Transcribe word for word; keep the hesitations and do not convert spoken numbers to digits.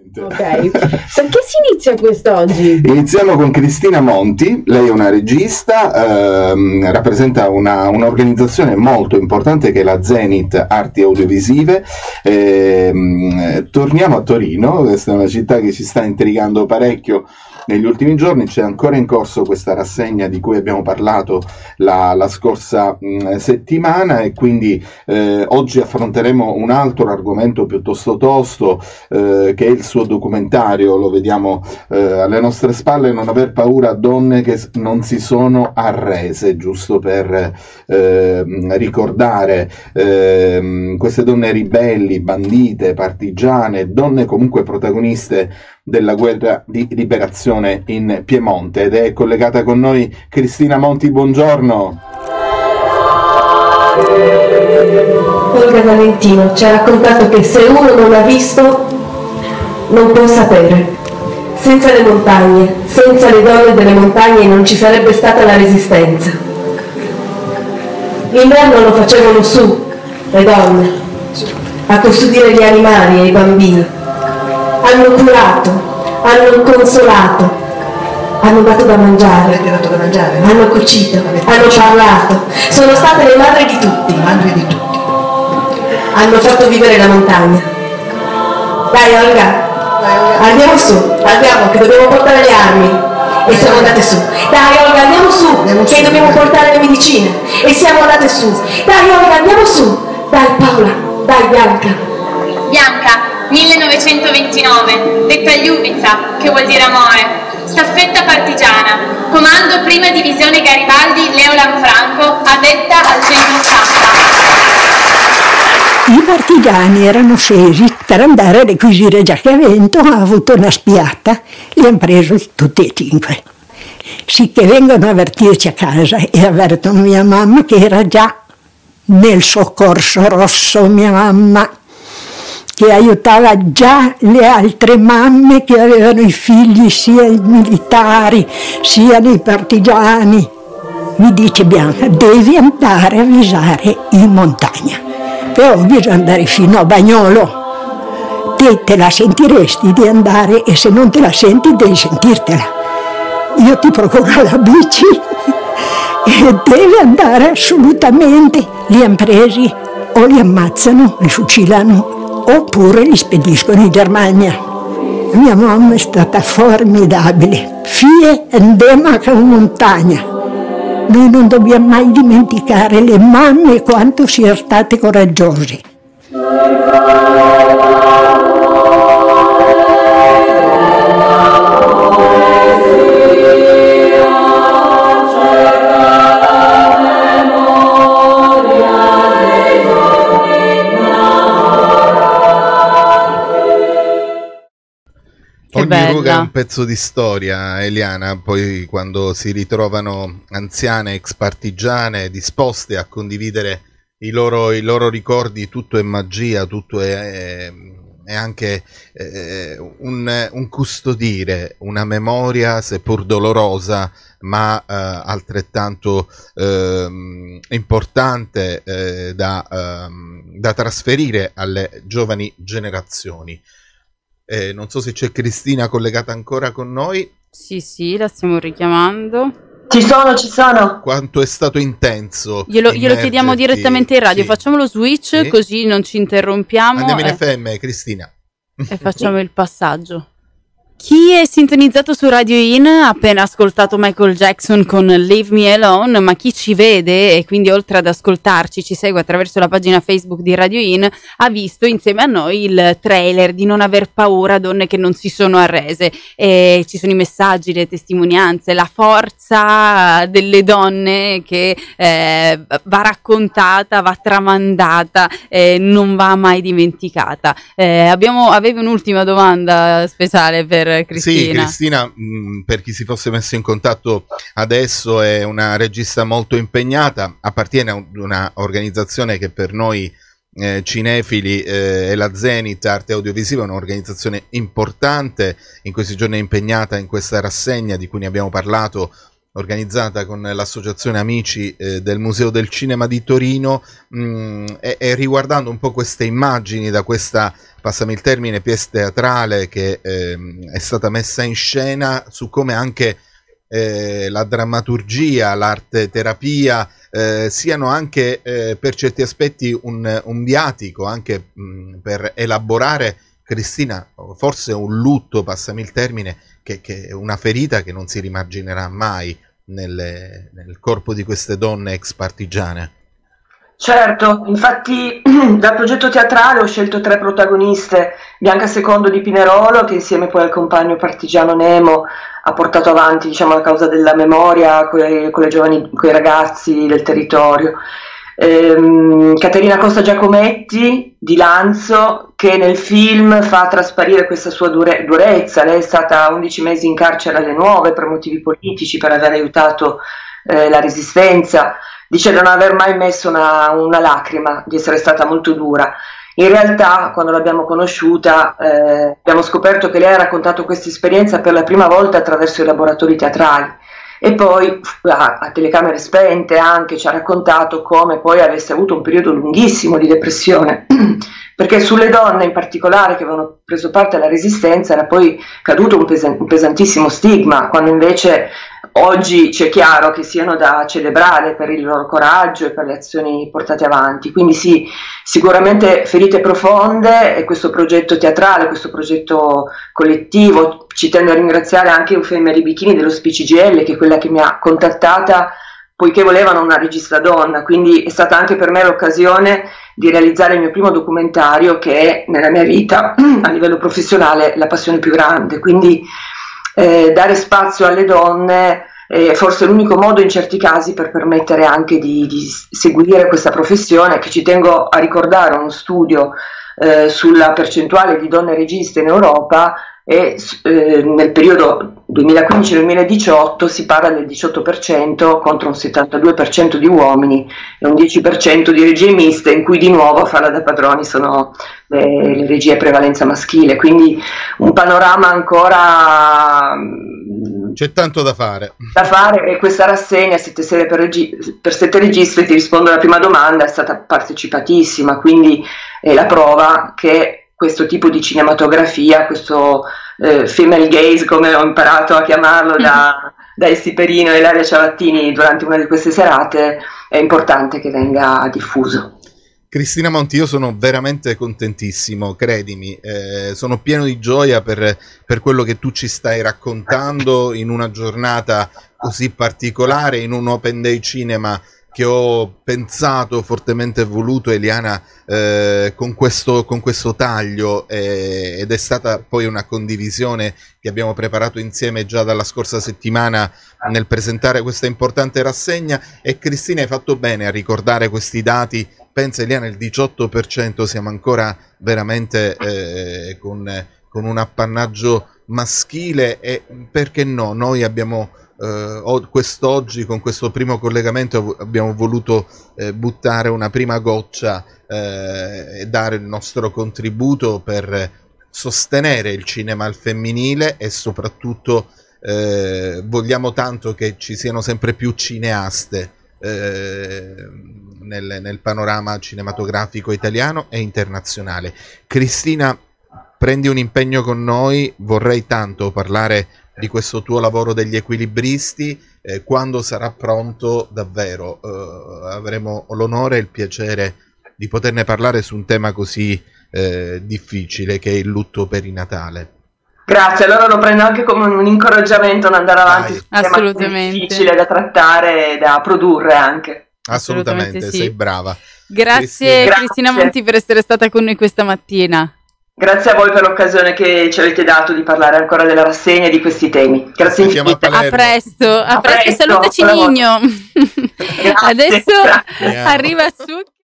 Ok, perché si inizia quest'oggi? Iniziamo con Cristina Monti, lei è una regista, ehm, rappresenta una, un'organizzazione molto importante che è la Zenith Arti Audiovisive. Ehm, torniamo a Torino, questa è una città che ci sta intrigando parecchio negli ultimi giorni. C'è ancora in corso questa rassegna di cui abbiamo parlato la, la scorsa mh, settimana, e quindi eh, oggi affronteremo un altro argomento piuttosto tosto, eh, che è il suo documentario. Lo vediamo eh, alle nostre spalle, Non aver paura, donne che non si sono arrese, giusto per eh, ricordare eh, queste donne ribelli, bandite, partigiane, donne comunque protagoniste della guerra di liberazione in Piemonte. Ed è collegata con noi Cristina Monti, buongiorno. Olga Valentino ci ha raccontato che se uno non ha visto non può sapere. Senza le montagne, senza le donne delle montagne non ci sarebbe stata la resistenza. L'inverno lo facevano su, le donne, a custodire gli animali e i bambini. Hanno curato, hanno consolato, hanno dato da mangiare, dato da mangiare. Hanno cucito, hanno parlato, sono state le madri di tutti, madri di tutti. Hanno fatto vivere la montagna. Dai Olga, andiamo su, andiamo che dobbiamo portare le armi. E siamo andate su. Dai Olga, andiamo su, andiamo che su, dobbiamo portare le medicine. E siamo andate su. Dai Olga, andiamo su. Dai Paola, dai Bianca. Bianca, millenovecentoventinove, detta Ljubica, che vuol dire amore. Staffetta partigiana, comando prima divisione Garibaldi Leo Lanfranco, addetta al centro staffa. I partigiani erano scesi per andare a requisire Giacavento, ha avuto una spiata, li hanno presi tutti e cinque. Sì che vengono a avvertirci a casa e avvertono mia mamma che era già nel soccorso rosso, mia mamma, che aiutava già le altre mamme che avevano i figli sia i militari sia nei partigiani. Mi dice Bianca, devi andare a avvisare in montagna. Però bisogna andare fino a Bagnolo. Te te la sentiresti di andare, e se non te la senti devi sentirtela. Io ti procuro la bici e devi andare assolutamente. Li hanno presi, o li ammazzano, li fucilano, oppure li spediscono in Germania. Mia mamma è stata formidabile. Fie andema a montagna. Noi non dobbiamo mai dimenticare le mamme e quanto siano state coraggiose. Ogni bella. ruga è un pezzo di storia, Eliana. Poi quando si ritrovano anziane ex partigiane disposte a condividere i loro, i loro ricordi, tutto è magia, tutto è, è, è anche è un, un custodire una memoria seppur dolorosa, ma eh, altrettanto eh, importante eh, da, eh, da trasferire alle giovani generazioni. Eh, non so se c'è Cristina collegata ancora con noi. Sì, sì, la stiamo richiamando. Ci sono, ci sono. Quanto è stato intenso. Glielo, glielo chiediamo direttamente in radio. Sì. Facciamo lo switch, sì, così non ci interrompiamo. Andiamo in e... F M, Cristina. E facciamo il passaggio. Chi è sintonizzato su Radio In ha appena ascoltato Michael Jackson con Leave Me Alone, ma chi ci vede e quindi oltre ad ascoltarci ci segue attraverso la pagina Facebook di Radio In ha visto insieme a noi il trailer di Non aver paura, donne che non si sono arrese, e ci sono i messaggi, le testimonianze, la forza delle donne che eh, va raccontata, va tramandata, eh, non va mai dimenticata. Eh, abbiamo, avevi un'ultima domanda speciale per Cristina. Sì, Cristina, mh, per chi si fosse messo in contatto adesso, è una regista molto impegnata, appartiene a una organizzazione che per noi eh, cinefili eh, è la Zenith Arte Audiovisiva, un'organizzazione importante. In questi giorni è impegnata in questa rassegna di cui ne abbiamo parlato organizzata con l'associazione Amici eh, del Museo del Cinema di Torino, mh, e, e riguardando un po' queste immagini da questa, passami il termine, pièce teatrale che eh, è stata messa in scena, su come anche eh, la drammaturgia, l'arte terapia eh, siano anche eh, per certi aspetti un, un viatico anche mh, per elaborare, Cristina, forse un lutto, passami il termine, che, che è una ferita che non si rimarginerà mai nelle, nel corpo di queste donne ex partigiane. Certo, infatti dal progetto teatrale ho scelto tre protagoniste: Bianca Secondo di Pinerolo, che insieme poi al compagno partigiano Nemo ha portato avanti, diciamo, la causa della memoria con i giovani, coi ragazzi del territorio. Ehm, Caterina Costa Giacometti di Lanzo, che nel film fa trasparire questa sua dure, durezza. Lei è stata undici mesi in carcere alle Nuove per motivi politici, per aver aiutato eh, la resistenza. Dice di non aver mai messo una, una lacrima, di essere stata molto dura. In realtà, quando l'abbiamo conosciuta, eh, abbiamo scoperto che lei ha raccontato questa esperienza per la prima volta attraverso i laboratori teatrali. E poi a, a telecamere spente anche ci ha raccontato come poi avesse avuto un periodo lunghissimo di depressione, perché sulle donne in particolare che avevano preso parte alla resistenza era poi caduto un, pes- un pesantissimo stigma, quando invece oggi c'è chiaro che siano da celebrare per il loro coraggio e per le azioni portate avanti. Quindi sì, sicuramente ferite profonde, e questo progetto teatrale, questo progetto collettivo, ci tengo a ringraziare anche Eufemia Ribichini dello S P C G L, che è quella che mi ha contattata poiché volevano una regista donna, quindi è stata anche per me l'occasione di realizzare il mio primo documentario, che è nella mia vita a livello professionale la passione più grande. Quindi eh, dare spazio alle donne è forse l'unico modo in certi casi per permettere anche di, di seguire questa professione, che ci tengo a ricordare uno studio eh, sulla percentuale di donne registe in Europa, e eh, nel periodo duemilaquindici duemiladiciotto si parla del diciotto per cento contro un settantadue per cento di uomini e un dieci per cento di regie miste, in cui di nuovo a farla da padroni sono le, le regie a prevalenza maschile. Quindi un panorama ancora... C'è tanto da fare. Da fare, e questa rassegna Sette serie per, regi- per sette registri, ti rispondo alla prima domanda, è stata partecipatissima, quindi è la prova che questo tipo di cinematografia, questo eh, female gaze, come ho imparato a chiamarlo da, da Essi Perino e Ilaria Ciavattini durante una di queste serate, è importante che venga diffuso. Cristina Monti, io sono veramente contentissimo, credimi, eh, sono pieno di gioia per, per quello che tu ci stai raccontando in una giornata così particolare, in un Open Day Cinema che ho pensato, fortemente voluto, Eliana, eh, con, questo, con questo taglio, eh, ed è stata poi una condivisione che abbiamo preparato insieme già dalla scorsa settimana nel presentare questa importante rassegna. E Cristina, hai fatto bene a ricordare questi dati. Pensa, Eliana, il diciotto per cento, siamo ancora veramente eh, con, con un appannaggio maschile, e perché no, noi abbiamo... Uh, quest'oggi, con questo primo collegamento, abbiamo voluto eh, buttare una prima goccia eh, e dare il nostro contributo per sostenere il cinema al femminile, e soprattutto eh, vogliamo tanto che ci siano sempre più cineaste eh, nel, nel panorama cinematografico italiano e internazionale. Cristina, prendi un impegno con noi, vorrei tanto parlare di questo tuo lavoro degli equilibristi, eh, quando sarà pronto davvero eh, avremo l'onore e il piacere di poterne parlare su un tema così eh, difficile che è il lutto perinatale. Grazie, allora lo prendo anche come un incoraggiamento ad andare avanti su un tema difficile da trattare e da produrre anche. Assolutamente, Assolutamente sì. Sei brava. Grazie Cristina. Cristina Monti per essere stata con noi questa mattina. Grazie a voi per l'occasione che ci avete dato di parlare ancora della rassegna e di questi temi. Grazie infinite. A, a presto, a, a presto, presto. Salutaci Nigno. Adesso grazie. arriva su